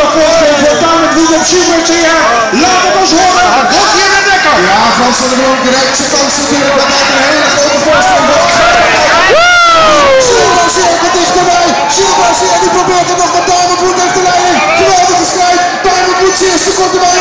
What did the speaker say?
applaus geven voor Diamond Wood op Schubert hier. Laat het ons horen. Rogier de Dekker. Ja, Frans van der Bronk direct zijn kans natuurlijk. Dat lijkt een hele grote voorsprong. Gilles Garcia dichterbij. Gilles Garcia die probeert het nog, maar Diamond Wood heeft de leiding. Geweldige strijd. Diamond Wood zeer seconde bij.